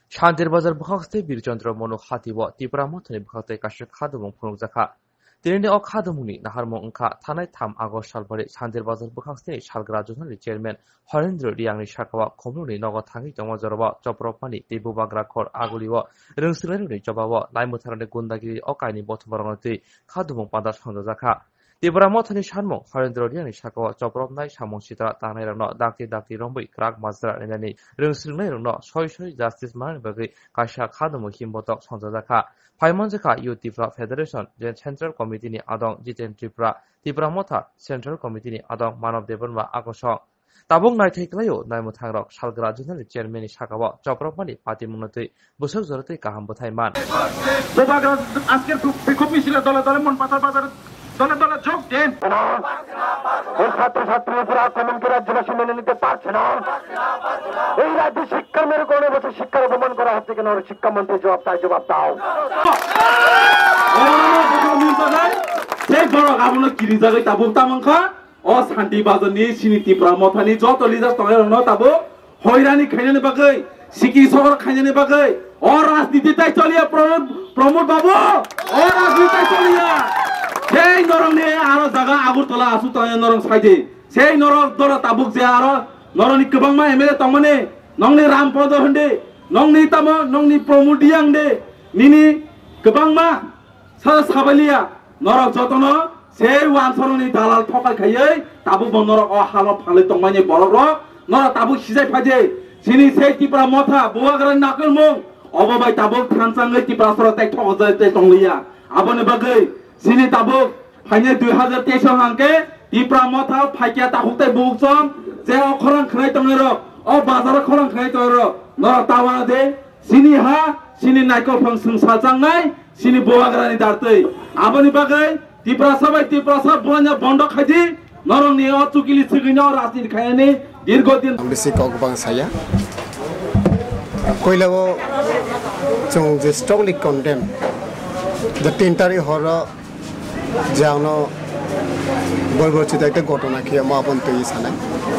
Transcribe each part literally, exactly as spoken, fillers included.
Shantir bazar bhakhste birchandra mono khatiwa TIPRA Mothani bhakhte kasha khadamung phunukjaka. Tinini ok khadamungni naharmung angkha thanai tham August salbare Shantir bazar bhakhste salgra johnali chairman Harendra Reang ni shakawa khomluni nogo thangi tongma jarawa Choprojakmano tibu bagra khor aguliwa rungsilani jobawa laimutharani gundagiri okaini bothbarangati khadamung pada sangjaka. TIPRA Mothani shanmung Harendra Reang ni shakawa Choprojakmano samung sitra tanai rangno dakti dakti romboi krak mazra nani rungsilani rangno soi soi justice man bagi kasha khadamung Himbotok sangjaka. Paimonjaka U TIPRA Federation jen Central Committee ni adong jiten TIPRA TIPRA Motha Central Committee ni adong Manav Devanwa akosong tabung naitai klayo naimu thangrok salgra junali chairman ni shakawa Choprojakmano party munati busuk jorate kaham bothaiman bobagra আজকের বিক্ষোভ মিছিলে দলে দলে মন পাতা বাজার দলে দলে যোগ দেন এই ছাত্র ছাত্রীর উপর আক্রমণকে রাজ্যবাসী মেনে নিতে পারছে না এই রাজ্যে শিক্ষার মেরু কোণে বসে শিক্ষার অপমান করা হচ্ছে কেন শিক্ষামন্ত্রী জবাব তাই জবাব দাও সেই বড় আপনার কিনি জায়গায় তাবু তামাংখা ও শান্তি বাজারনি সিনি TIPRA Mothani যত লিডার তখন তাবু হয়রানি খাইনানি বাগৈ সিকি শহর খাইনানি বাগৈ ও রাজনীতি তাই চলিয়া প্রমোদ বাবু ও রাজনীতি তাই চলিয়া সেই নরংনি আরো জায়গা আগরতলা আসু তাই নরং সাইদে সেই নরং দর তাবুক যে আরো নরনি গোबांमा এমএলএ তমনে নংনি রামপদ হন্ডে নংনি তাম নংনি প্রমোদ দিয়াং দে নিনি গোबांमा सा साबालिया नरक जतन সেই ওয়ানসরনি দালাল ঠকাই খাইयै তাবু বনর অ হালত ফালে তংমানি বরর নর তাবু সিজাই ফাজে সিনি সেই TIPRA Motha বুয়াগ্রা নাকল মং অববাই তাবু থানসাঙ্গৈ TIPRA সরতাই ঠগজাইতে তংলিয়া আবনে বাগৈ সিনি তাবু ফাইনে দুই হাজার তেইশ হাংকে TIPRA Motha ফাইকিয়া তাহুতাই বুকসম যে অখরাং খনাই তংর অ বাজার খরাং খনাই তংর নর তাওয়া দে সিনি হা সিনি নাইকল ফং সংসাজাংনাই সিনি বুয়াগ্রানি দারতৈ আবনি বাগৈ TIPRA sabai TIPRA sab buanya bondok haji norong ni o tukili sigino rasin khayani dirgodin bisi kok bang saya koilawo chung je strongly condemn the tentary horror jangno bolbol chita ekta ঘটনা কি আমা আপন তৈ সানা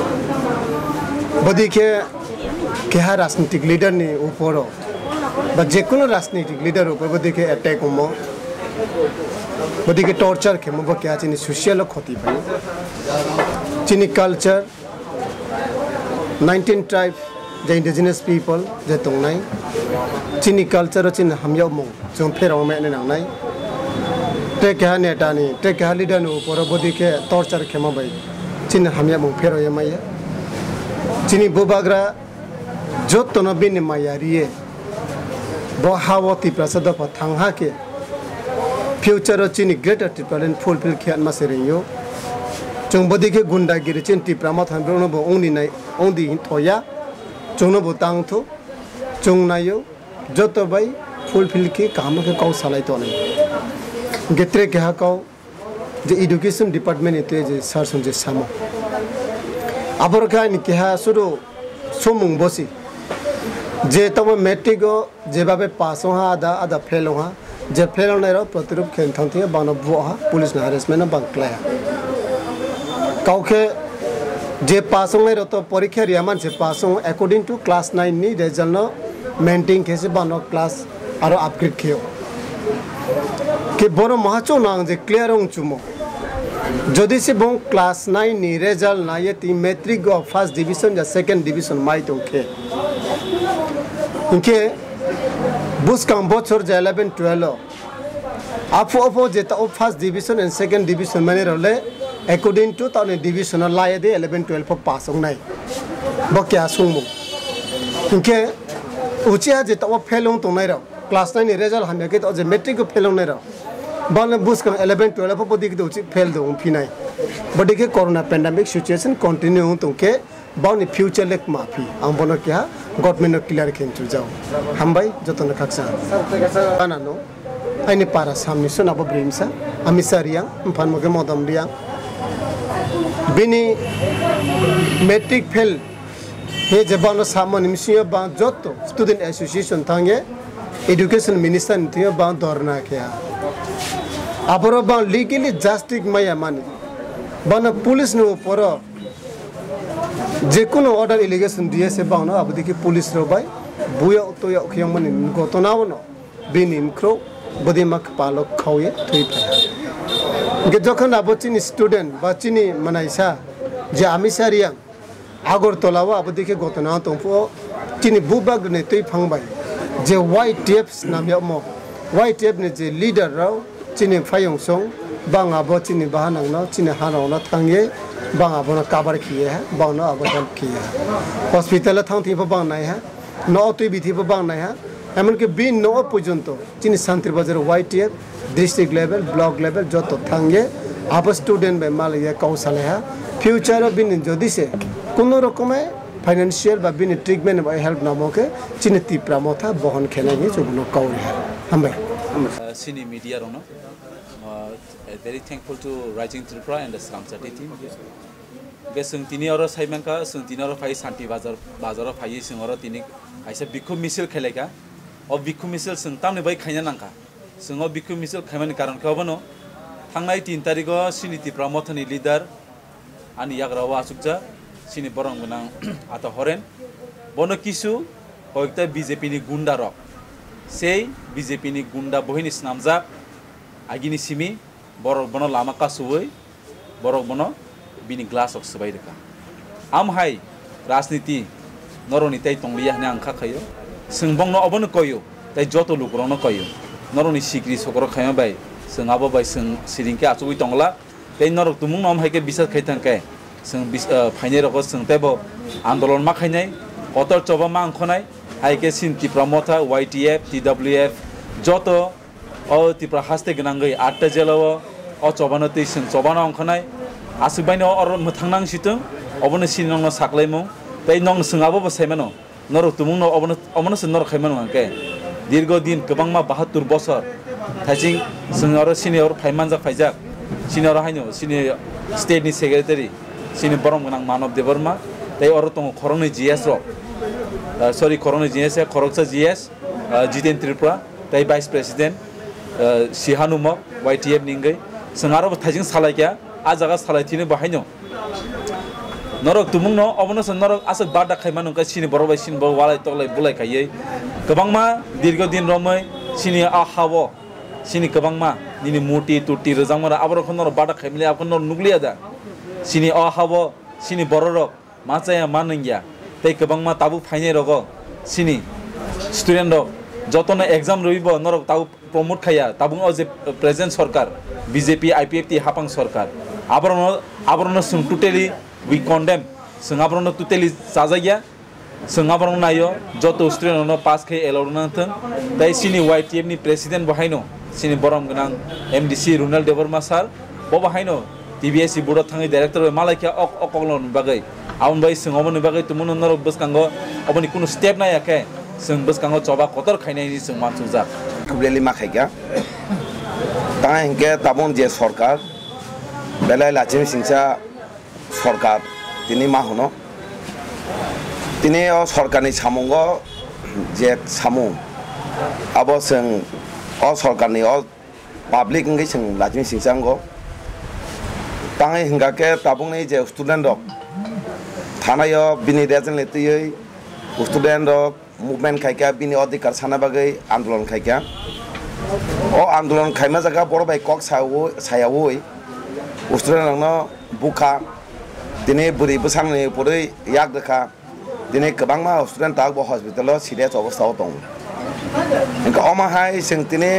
বদিকে কেহা রাজনৈতিক leader নি উপর বা যে কোনো রাজনৈতিক লিডার উপর বদিকে অ্যাটাক হমো বদিকে টর্চার খেমো বা क्या চিনি সোশ্যাল ক্ষতি পাই চিনি কালচার nineteen ট্রাইব যে ইন্ডিজিনাস পিপল যে তংনাই চিনি কালচার চিনি হাময়াও মং जों फेराव मेने नांनाय टे क्या नेटानि टे क्या लिडर नु पर बदिके टर्चार खेमा बाय चिनि हामया मं फेराव यमाया चिनि बुबाग्रा जतन बिनि मायारिये ब हावति प्रसाद प थांहा के फ्यूचर चिनी ग्रेटर टिप्रालेन फुलफिल खियान मासेरियो जों बदिके गुंडागिरि चिन TIPRA Motha ब्रनो ब ओंनि नाय ओंदि थया जोंनो ब तांथो जों नायो जत बाय फुलफिल के काम के कौ सालाय तो नै गेत्रे के हा कौ जे एजुकेशन डिपार्टमेंट इते जे सरसन जे सामो आबर का नि के हा सुरो सोमुं बसि जे तम मैट्रिक जे बाबे पास हा आदा आदा फेल हा जे फेल नायरो प्रतिरूप खेन थांथिया बानो बुहा पुलिस ना हरेसमेंट बांक्लाया काउके जे पास नायरो तो परीक्षा रिया मानसे pass according to class nine नि रिजल्ट न मेंटेन केसे बानो क्लास आरो अपग्रेड खेयो के बनो महाचो नांग जे क्लियर हों चुमो जदि से बं क्लास नाइन नि रिजल्ट ना ये ती मैट्रिक ऑफ फर्स्ट डिवीजन या सेकंड डिवीजन माइ तो के इनके बुस काम बचर जे eleven twelve आपो आपो जे ता first division and second division माने रले अकॉर्डिंग टू ता डिवीजन लाय दे eleven twelve प पास होंनाय ब क्या सुमो इनके उचिया जे ता फेल हों तो नाय र क्लास नाइन रिजल्ट हम के तो जे मैट्रिक को फेल होंनाय र बन बुस काम eleven twelve प दिक तो फेल दो फिनाय बडी के कोरोना पेंडेमिक सिचुएशन कंटिन्यू हों तो के बाउनी फ्यूचर लेक माफी आं बनो क्या गवर्नमेंट क्लियर खेंचु जाओ हम भाई जतन खाकसा बानानो आइनि पारा सामनि सोनाबो ब्रिमसा आमि सारिया फान मगे मदम रिया बिनि मैट्रिक फेल हे जबानो सामन मिसियो बा जतो स्टूडेंट एसोसिएशन थांगे एजुकेशन मिनिस्टर थियो बा धरना क्या आबरो बा लीगली जस्टिस माया मानि बन पुलिस नो पर जे कोनो ऑर्डर एलिगेशन दिए से बाउनो अब देखि पुलिस रो भाई buyo to yo kyang manin go to nawo no binin kro bodi mak palo khauye thui pa ge jokhon abo chini student ba chini manaisa je ami sariang agor tolawa abo dikhe go to na tongpo chini bubag ne thui phangbai je white tapes nam yo mo white tape ne je leader rao chini phayong song bang abo chini bahanang no chini hanang no thangye bang abo no cover khiye ha bang no abo help khiye hospital thang thi bang nai ha no tui bithi bang nai ha এমন কি বিন ন পর্যন্ত চিনি শান্তির বাজারে YTF district level block level যত থাঙ্গে up student বে মালিয়া কৌশলে হ্যাঁ ফিউচার বিন যদি সে কোনো রকমে ফাইন্যান্সিয়াল বা বিন ট্রিটমেন্ট বা হেল্প নামকে চিনি টিপ্রা মথা বহন খেলে নিয়ে যুবন কাউরি হ্যাঁ হামবাই sini media rono very thankful to Rising Tripura and the Sram Chati team ge sung tini oro saimangka sung tini oro phai santi bazar bazaro phai sung oro tini aisa bikhu misil khelega o bikhu misil sung tamne bai khaina nangka sung o bikhu misil khaimani karon ke obono thangnai tin tarigo sini Tripura mothani leader ani yagrawa asukja sini borong gunang ata horen bono kisu hoikta B J P ni gunda rok sei B J P ni gunda bohini snamjak agini simi borok bono lama ka suwei borok bono bini glass ok sebai reka am hai rajniti noroni tai tongliya ne angkha khayo singbong no obon koyo tai joto lukrong no koyo noroni sikri sokro khayo bai singabo bai sing siringke achui tongla tai norok tumung nom haike bisat khaitang kai sing phaine roko sing tebo andolon ma khainai kotor choba ma angkhonai haike sin Tripura Motha Y T F T W F joto o Tripura haste gnangai atta jelawo o chobano tei sing chobano angkhonai asukbaino or muthangnang situng obono sinong no saklaimo tai nong singabo bo saimano norok tumung no obono obono sin norok khaimano angke dirgo din kobangma bahattur bosor thajing singoro senior phaimanja phaijak senior haino sini state ni secretary sini borong gnang Manav Devarma tai oro tong khoroni G S ro sorry khoroni G S khoroksa G S Jiten Tripura tai vice president Sihanumok Y T F ningai singaro thajing salaikya a jaga salaithine bahaino norok tumung no obono son norok asuk bada khaimanu ka sini borobai sin bo walai toklai bulai kaiye kobangma dirgo din romai sini a hawo sini kobangma nini muti tuti rejangmara abro khonor bada khaimle akonor nuglia da sini a hawo sini bororok machaya maningya tei kobangma tabu phaine rogo sini student rok jotono exam roibo norok tabu promote khaya tabung o je present sarkar B J P I P F T hapang sarkar abrono abrono sung totally we condemn sung abrono totally sajaya sung abrono nayo joto student no pass khai elorna thang dai sini Y T F ni president bahaino sini borom gnang M D C Ronald Devarma sir bo bahaino T B S C board thangi director malaikya ok okolon bagai aun bai sung oboni bagai tumun nor buskango oboni kuno step na yake sung buskango choba kotor khainai ni sung mansujak kubeli ma khaika তাই হেঁকে তাবন যে সরকার বেলায় লাচিম সিংসা সরকার তিনি মা হন তিনি সরকারনি সামঙ্গ যে সামু আবো जों অ সরকারনি অ পাবলিক হেঁকে जों লাচিম সিংসাঙ্গ তাই হেঁকে তাবংনি যে স্টুডেন্ট রক থানায় বিনি রেজন লেতयै স্টুডেন্ট রক মুভমেন্ট খাইকা বিনি অধিকার সানা বাগै আন্দোলন খাইকা o andolon khaima jaga bor bai kok sawo sayawoi ustra no buka dine buri busangni pore yak dekha dine kobangma student tak bo hospital lo serious obostha dong enka oma hai sing tine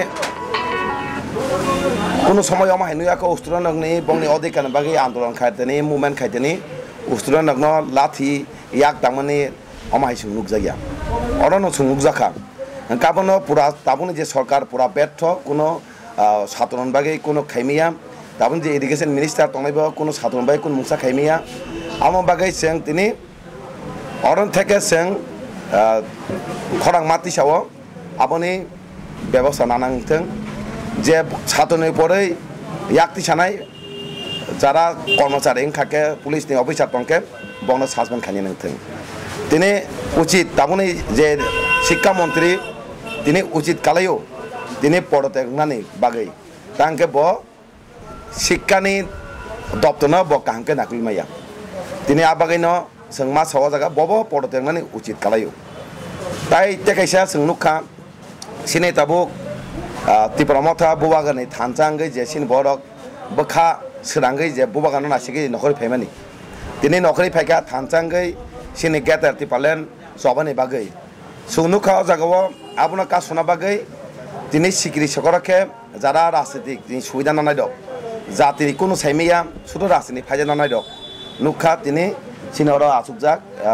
kono somoy oma hai nuya ko student ni bongni odikar bagi andolon khaiteni movement khaiteni student no lathi yak tangmani oma hai sung nukjaya orono sung nukjaka কাবনো পুরা তাবনি যে সরকার পুরা ব্যর্থ কোনো সাধারণ বাগে কোনো খাইমিয়া তাবন যে education minister তংনাইব কোনো সাধারণ বাগে কোনো মুসা খাইমিয়া আমো বাগে जों তিনি অরন থেকে जों খরাং মাতি সাও আপনি ব্যবস্থা নানাংথং যে সাধারণের পরে ইয়াক্তি সানাই যারা কর্মচারী খাকে পুলিশনি অফিসার টংকে বন সাসপেন্ড খানি নাংথং তিনি উচিত তাবনি যে শিক্ষামন্ত্রী তিনি উচিত কালাইও তিনি পড়তেগনানি বাগै তাংকে ব শিক্ষানি দপ্তরন ব কাংকে নাকলিমায়া তিনি আবাগैनो जों मा सावा जागा बबो पड़तेगनानि उचित कालायो tai te kaisa sung nukha sini tabuk TIPRA Motha bubagani thanjangai je sini borok bokha srangai je bubagano nasigi nokori phaimani tini nokori phaika thanjangai sini gather tipalen sobani bagai sung nukha jagao abuna ka suna bagai tini sikiri sokorake jara rajnitik tini suida nanai dok jatiri kono saimiya sudo rajnitik phaija nanai dok nukha tini sini oro asukjak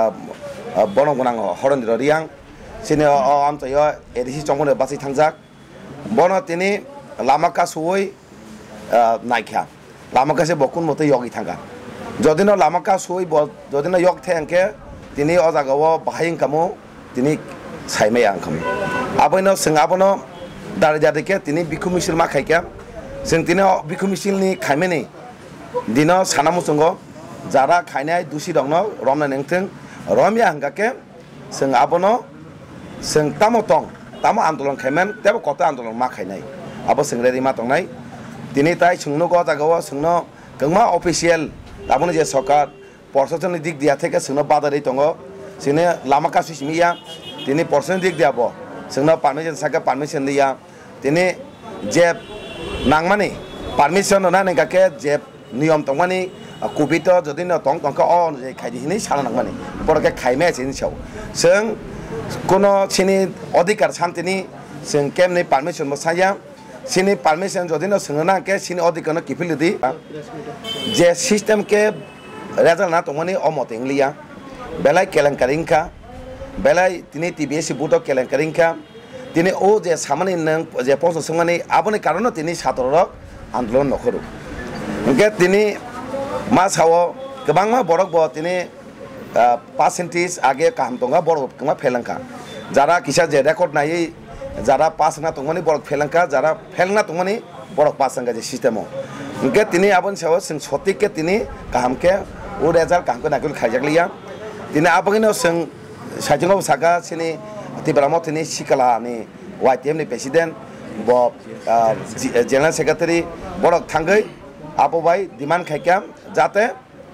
bonong bonang Harendra Reang sini amchayo edisi chongone basi thangjak bono tini lamaka suoi naikha lamaka se bokun moto yogi thanga jodino lamaka suoi jodino yok thengke tini ojagao bahaing kamo tini saimaya angkam aboino sing abono dari jadike tini biku misil ma khaika sing tini biku misil ni khaimeni dino sanamu songo jara khainai dusi dongno romna nengtheng romya hangake sing abono sing tamotong tamo andolon khaiman tebo kota andolon ma khainai abo singredi ma tongnai tini tai sungno ko jagao sungno kengma official abono je sarkar প্রশাসনিক দিক দিয়া থেকে sungno badari tongo sini lama kasu simiya tini প্রশাসনিক দিক দিয়া bo sungno permission saka permission dia tini je nangmani permission na nengake je niyom tongmani kubito jodi no tong tong ka on je khaidi hini sala nangmani porke khaime sin chau sung kono sini অধিকার শান্তিনি sung kemni permission mo saya sini permission jodi no sungna ke sini অধিকার no kipilidi je system ke result na tongmani omot inglia belai kelenkaringka belai tini tbs buto kelenkaringka tini o je samani nang je poso sungmani aboni karono tini satorok andolon nokhoro engke tini masawo kebangma borok bo tini percentage age kaham tonga borok kema phelangka jara kisa je record nai jara pass na tongmani borok phelangka jara phelna tongmani borok pasangka je system engke tini abon sawo sing sotik ke tini kahamke o result kaham nakul khaijakliya tini abangino sing sajingo saka sini TIPRA Motha ni sikala ni Y T M ni president bo general secretary borok thangai abo bai demand khaikam jate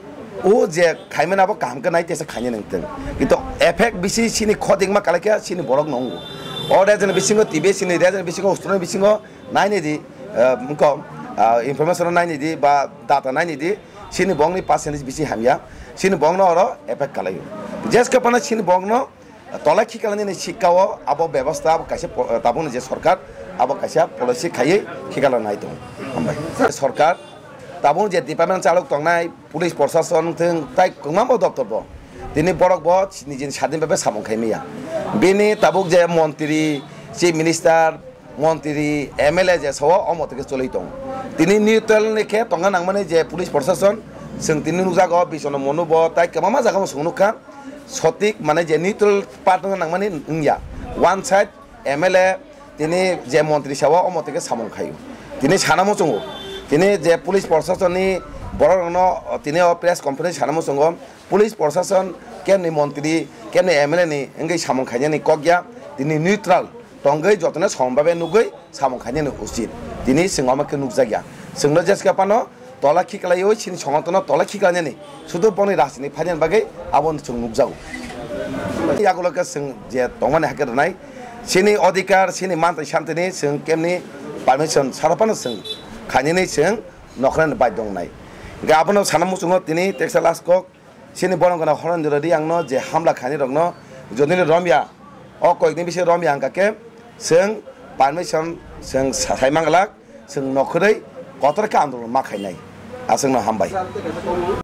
o je khaimen abo kaham ke nai tesa khaine nengteng kintu effect bisi sini khoding ma kalaka sini borok nongo o reason bisingo tibe sini reason bisingo student bisingo nai ni di mko information nai ni di ba data nai ni di sini bong ni percentage bisi hamya sini bong no oro effect kalayo jeska pana sini bong no tola khikalani ni shikao abo ব্যবস্থা abo kaise tabun je sarkar abo kaise policy khaiye khikala nai tong ambai sarkar tabun je department chalok tongnai police প্রশাসন thing tai kungmamo doptor bo tini borok bo nijin sadin babe samong khaimiya bini tabuk je মন্ত্রী chief minister মন্ত্রী M L A je sawo omotike choloi tong tini neutral ni khe tonga nangmani je police প্রশাসন sing tini nujago bisono monubo tai kemama jagamo sungnuka sotik মানে যে neutral partner নাংমানি ইয়া one side MLA তিনি যে মন্ত্রী সাওয়া অমতকে সামন খায়ু তিনি সানামো চঙ্গো তিনি যে পুলিশ প্রশাসননি বড় তিনি প্রেস কনফারেন্স সানামো চঙ্গো পুলিশ প্রশাসন কেমনি মন্ত্রী কেমনি এমএলএ নি এঙ্গই সামন খাইনি কগিয়া তিনি নিউট্রাল টঙ্গই যতনে সমভাবে নুগই সামন খাইনি উচিত তিনি সিংহমাকে নুকজাগিয়া সিংহ জেসকা পানো tola khikalayo sini songotono tola khikalani sudo boni rasini phajan bagai abon chung nukjago yaguloka sing je tongmani hakir nai sini odhikar sini mantai shantini sing kemni permission sarapano sing khanini sing nokran baidong nai ga abono sanamu sungo tini texas kok sini bonongona Harendra Reang no je hamla khani rogno jodini romya o koikni bise romya angkake sing permission sing saimangala sing nokhrai kotorka andolon ma khainai asing no hambai